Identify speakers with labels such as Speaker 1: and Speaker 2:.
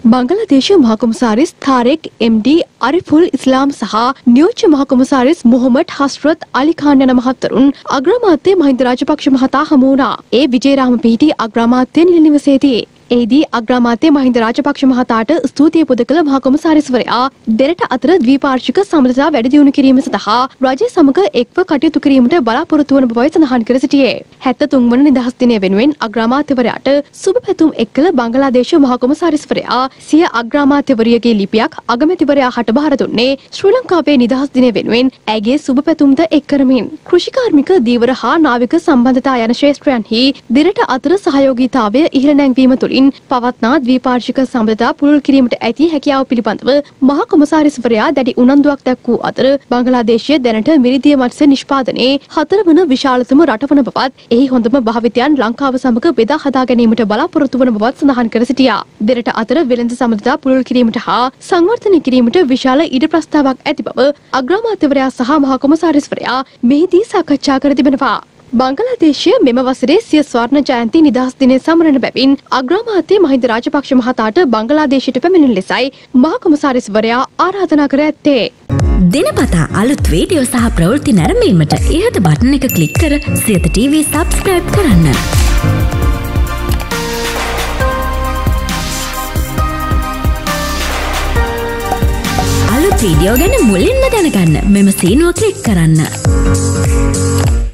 Speaker 1: බංගලාදේශ මහකොමසාරිස් තාරෙක් MD. අරිෆුල් ඉස්ලාම් සහ නියෝජ්‍ය මහකොමසාරිස් මොහොමඩ් හස්රත් අලි ඛාන් යන මහත්වරුන් අග්‍රාමාත්‍ය මහින්ද රාජපක්ෂ මහතා හමු වුණා. ඒ විජේරාම පිහිටි අග්‍රාමාත්‍ය නිල නිවසේදී එහිදී අග්‍රාමාත්‍ය මහින්ද රාජපක්ෂ මහතාට ස්තුතිය පුද කළ මහකොමසාරිස්වරයා දෙරට අතර ද්විපාර්ශ්වික සම්බන්ධතා වැඩි දියුණු කිරීම සඳහා රජය සමග එක්ව කටයුතු කිරීමට බලාපොරොත්තු වන බවයි සඳහන් කර සිටියේ. 73 වන නිදහස් දිනය වෙනුවෙන් අග්‍රාමාත්‍යවරයාට සුබ පැතුම් එක් කළ බංගලාදේශ මහකොමසාරිස්වරයා සිය අග්‍රාමාත්‍යවරියගේ ලිපියක් අගමැතිවරයා හට බාර දුන්නේ ශ්‍රී ලංකාවේ නිදහස් දිනය වෙනුවෙන් ඇගේ සුබ පැතුම්ද එක් කරමින්. කෘෂිකාර්මික දීවර හා නාවික සම්බන්ධතා යන ක්ෂේත්‍රයන්හි දෙරට අතර සහයෝගීතාවය ඉහළ නැංවීම තුළ පවත්නා ද්විපාර්ශ්වික සම්බන්ධතා පුළුල් කිරීමට ඇති හැකියාව පිළිබඳව මහා කොමසාරිස්වරයා දැඩි උනන්දුවක් දැක්වූ අතර බංගලාදේශය දැනට මිරිදිය මත්ස්‍ය නිෂ්පාදනයේ 4 වන විශාලතම රට වන බවත් එහි හොඳම භාවිතයන් ලංකාව සමග බෙදා හදා ගැනීමට බලාපොරොත්තු වන බවත් සඳහන් කර සිටියා. දෙරට අතර වෙළඳ සම්බන්ධතා පුළුල් කිරීමට හා සංවර්ධනය කිරීමට විශාල ඉඩ ප්‍රස්තාවක් ඇති බව අග්‍රාමාත්‍යවරයා සහ මහා කොමසාරිස්වරයා මෙහිදී සාකච්ඡා කර තිබෙනවා. බංගලාදේශය මෙම වසරේ සිය ස්වර්ණ ජයන්ති නිදහස් දිනය සමරන බැවින් අග්‍රාමාත්‍ය මහින්ද රාජපක්ෂ මහතාට බංගලාදේශයට පැමිණෙන ලෙසයි මහා කොමසාරිස්වරයා ආරාධනා කර ඇත්තේ.
Speaker 2: දිනපතා අලුත් වීඩියෝ සහ ප්‍රවෘත්ති නැරඹීමට ඉහත බටන් එක ක්ලික් කර සියත TV සබ්ස්ක්‍රයිබ් කරන්න. අලුත් වීඩියෝ ගැන මුලින්ම දැනගන්න මෙම සීනුව ක්ලික් කරන්න.